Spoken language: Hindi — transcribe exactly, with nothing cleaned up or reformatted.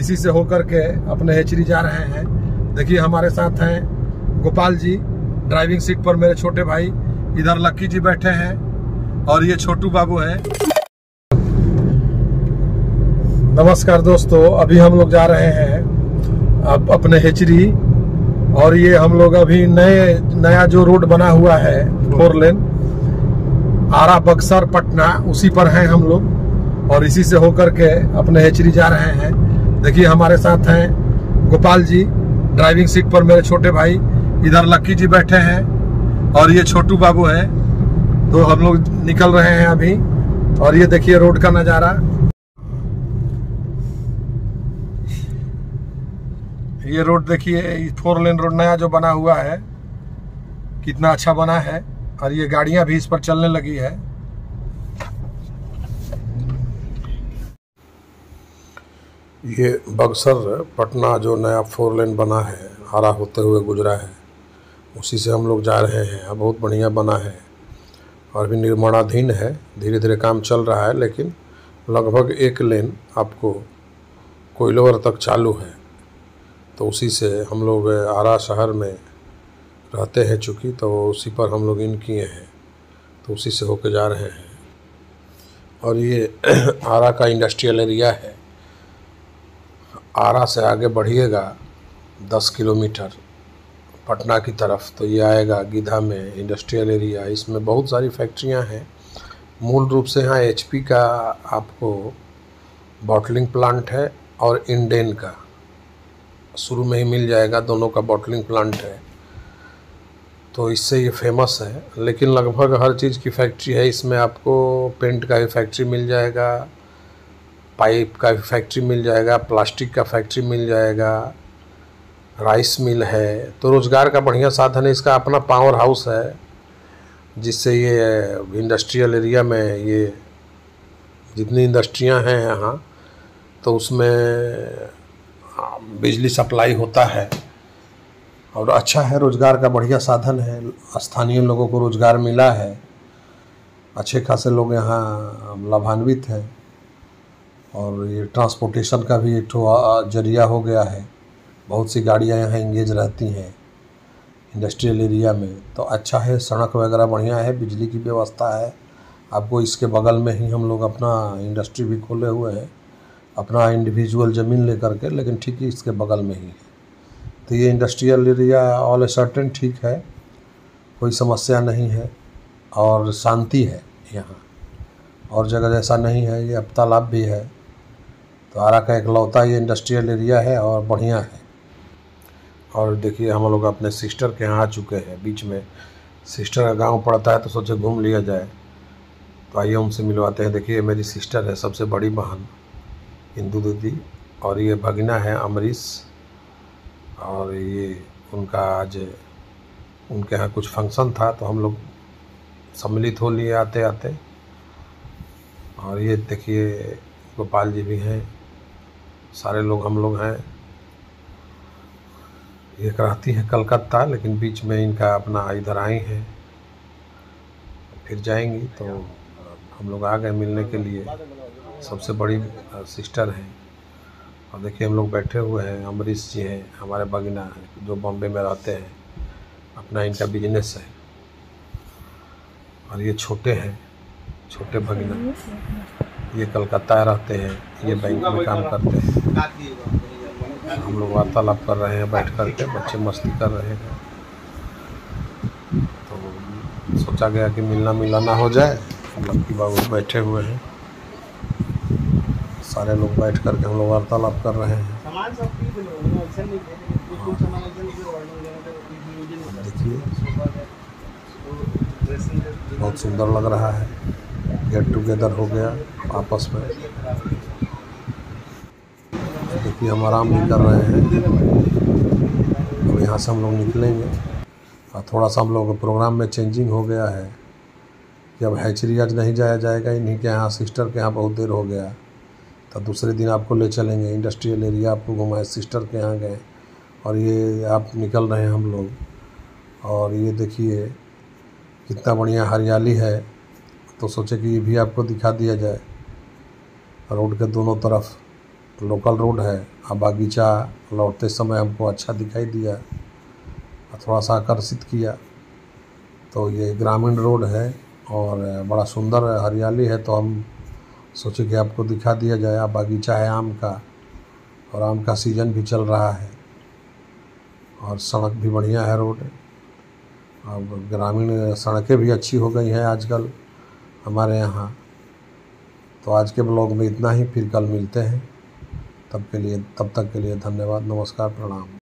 इसी से होकर के अपने हेचरी जा रहे हैं। देखिए हमारे साथ हैं गोपाल जी ड्राइविंग सीट पर, मेरे छोटे भाई, इधर लक्की जी बैठे हैं और ये छोटू बाबू हैं। नमस्कार दोस्तों, अभी हम लोग जा रहे हैं अब अपने हेचरी, और ये हम लोग अभी नए नया जो रोड बना हुआ है फोर लेन आरा बक्सर पटना, उसी पर हैं हम लोग और इसी से होकर के अपने हेचरी जा रहे हैं। देखिए हमारे साथ हैं गोपाल जी ड्राइविंग सीट पर, मेरे छोटे भाई, इधर लक्की जी बैठे हैं और ये छोटू बाबू हैं। तो हम लोग निकल रहे हैं अभी, और ये देखिए रोड का नज़ारा। ये रोड देखिए, फोर लेन रोड नया जो बना हुआ है कितना अच्छा बना है, और ये गाड़ियां भी इस पर चलने लगी है। ये बक्सर पटना जो नया फोर लेन बना है, आरा होते हुए गुजरा है, उसी से हम लोग जा रहे हैं। बहुत बढ़िया बना है और भी निर्माणाधीन है, धीरे धीरे काम चल रहा है, लेकिन लगभग एक लेन आपको कोइलोवर तक चालू है। तो उसी से हम लोग आरा शहर में रहते हैं चूँकि, तो उसी पर हम लोग इन किए हैं, तो उसी से होके जा रहे हैं। और ये आरा का इंडस्ट्रियल एरिया है। आरा से आगे बढ़िएगा दस किलोमीटर पटना की तरफ, तो ये आएगा गीधा में इंडस्ट्रियल एरिया। इसमें बहुत सारी फैक्ट्रियां हैं। मूल रूप से यहाँ एचपी का आपको बॉटलिंग प्लांट है और इंडेन का शुरू में ही मिल जाएगा, दोनों का बॉटलिंग प्लांट है, तो इससे ये फेमस है। लेकिन लगभग हर चीज़ की फैक्ट्री है इसमें। आपको पेंट का भी फैक्ट्री मिल जाएगा, पाइप का भी फैक्ट्री मिल जाएगा, प्लास्टिक का फैक्ट्री मिल जाएगा, राइस मिल है। तो रोज़गार का बढ़िया साधन है। इसका अपना पावर हाउस है, जिससे ये इंडस्ट्रियल एरिया में ये जितनी इंडस्ट्रियां हैं यहाँ, तो उसमें बिजली सप्लाई होता है और अच्छा है, रोज़गार का बढ़िया साधन है। स्थानीय लोगों को रोज़गार मिला है, अच्छे खासे लोग यहाँ लाभान्वित हैं, और ये ट्रांसपोर्टेशन का भी एक ठो जरिया हो गया है। बहुत सी गाड़ियाँ यहाँ इंगेज रहती हैं इंडस्ट्रियल एरिया में, तो अच्छा है। सड़क वगैरह बढ़िया है, बिजली की व्यवस्था है। आपको इसके बगल में ही हम लोग अपना इंडस्ट्री भी खोले हुए हैं, अपना इंडिविजुअल ज़मीन लेकर के, लेकिन ठीक ही इसके बगल में ही है। तो ये industrial area all a certain ठीक है, कोई समस्या नहीं है और शांति है यहाँ, और जगह जैसा नहीं है। ये अब तालाब भी है, तो आरा का इकलौता ये इंडस्ट्रियल एरिया है और बढ़िया है। और देखिए हम लोग अपने सिस्टर के यहाँ आ चुके हैं। बीच में सिस्टर का गांव पड़ता है, तो सोचे घूम लिया जाए, तो आइए उनसे मिलवाते हैं। देखिए मेरी सिस्टर है, सबसे बड़ी बहन इंदू दीदी, और ये भगना है अमरीश, और ये उनका आज उनके यहाँ कुछ फंक्शन था, तो हम लोग सम्मिलित हो लिए आते आते। और ये देखिए गोपाल जी भी हैं, सारे लोग हम लोग हैं। ये रहती है कलकत्ता, लेकिन बीच में इनका अपना इधर आई हैं, फिर जाएंगी। तो हम लोग आ गए मिलने के लिए, सबसे बड़ी सिस्टर हैं। और देखिए हम लोग बैठे हुए हैं, अमरीश जी हैं हमारे भगना, जो बॉम्बे में रहते हैं, अपना इनका बिजनेस है। और ये छोटे हैं, छोटे भगना, ये कलकत्ता रहते हैं, ये बैंक में काम करते हैं। हम लोग वार्तालाप कर रहे हैं बैठ कर के, बच्चे मस्ती कर रहे हैं, तो सोचा गया कि मिलना मिलाना हो जाए। लक्की बाबू बैठे हुए हैं, सारे लोग बैठ कर के हम लोग वार्तालाप कर रहे हैं। देखिए बहुत सुंदर लग रहा है, गेट टुगेदर हो गया आपस में। देखिए हम आराम भी कर रहे हैं। अब यहाँ से हम लोग निकलेंगे, और थोड़ा सा हम लोग का प्रोग्राम में चेंजिंग हो गया है कि अब हैचरी आज नहीं जाया जाएगा इन्हीं के यहाँ, सिस्टर के यहाँ बहुत देर हो गया, तो दूसरे दिन आपको ले चलेंगे इंडस्ट्रियल एरिया, आपको घुमाए, सिस्टर के यहाँ गए। और ये आप निकल रहे हैं हम लोग, और ये देखिए कितना बढ़िया हरियाली है, तो सोचे कि ये भी आपको दिखा दिया जाए। रोड के दोनों तरफ लोकल रोड है। अब बागीचा लौटते समय हमको अच्छा दिखाई दिया, थोड़ा सा आकर्षित किया। तो ये ग्रामीण रोड है और बड़ा सुंदर हरियाली है, तो हम सोचे कि आपको दिखा दिया जाए। अब बागीचा है आम का, और आम का सीज़न भी चल रहा है, और सड़क भी बढ़िया है रोड। अब ग्रामीण सड़कें भी अच्छी हो गई हैं आजकल हमारे यहाँ। तो आज के ब्लॉग में इतना ही, फिर कल मिलते हैं। तब के लिए तब तक के लिए धन्यवाद, नमस्कार, प्रणाम।